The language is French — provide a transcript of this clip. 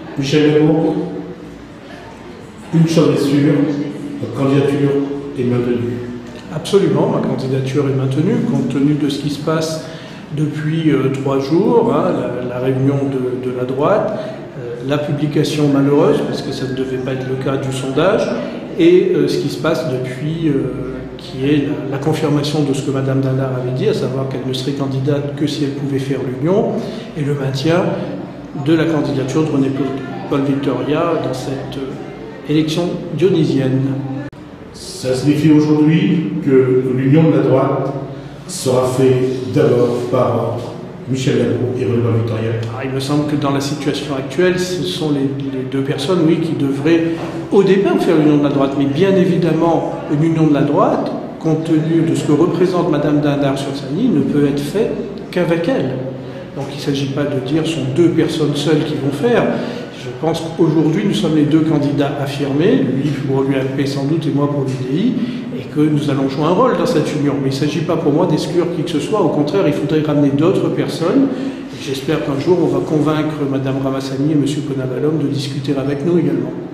Michel Lamour, une chose est sûre, votre candidature est maintenue. Absolument, ma candidature est maintenue, compte tenu de ce qui se passe depuis 3 jours, hein, la réunion de la droite, la publication malheureuse, parce que ça ne devait pas être le cas du sondage, et ce qui se passe depuis, qui est la confirmation de ce que Mme Dindar avait dit, à savoir qu'elle ne serait candidate que si elle pouvait faire l'union, et le maintien de la candidature de René-Paul Victoria dans cette élection dionysienne. Ça signifie aujourd'hui que l'union de la droite sera faite d'abord par Michel Lamour et René-Paul Victoria. Il me semble que dans la situation actuelle, ce sont les 2 personnes, oui, qui devraient au départ faire l'union de la droite. Mais bien évidemment, une union de la droite, compte tenu de ce que représente Mme Dindar sur Sagny, ne peut être faite qu'avec elle. Donc il ne s'agit pas de dire ce sont 2 personnes seules qui vont faire. Je pense qu'aujourd'hui, nous sommes les 2 candidats affirmés, lui pour l'UMP sans doute et moi pour l'UDI, et que nous allons jouer un rôle dans cette union. Mais il ne s'agit pas pour moi d'exclure qui que ce soit. Au contraire, il faudrait ramener d'autres personnes. J'espère qu'un jour, on va convaincre Mme Ramassani et M. Konavalom de discuter avec nous également.